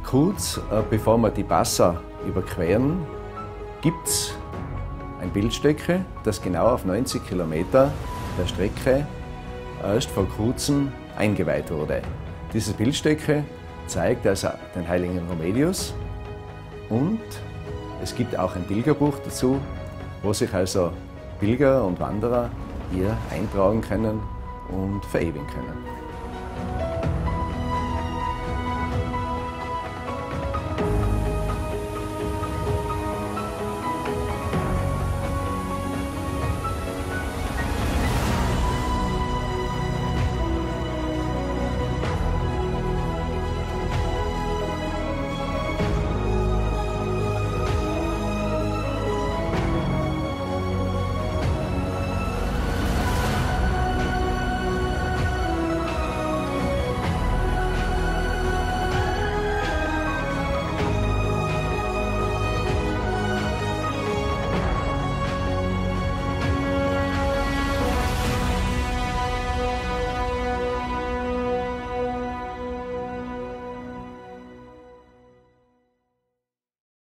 Kurz bevor wir die Passau überqueren, gibt es ein Bildstücke, das genau auf 90 Kilometer der Strecke erst vor kurzem eingeweiht wurde. Dieses Bildstücke zeigt also den heiligen Rumbelius und es gibt auch ein Pilgerbuch dazu, wo sich also Pilger und Wanderer hier eintragen können und verewigen können.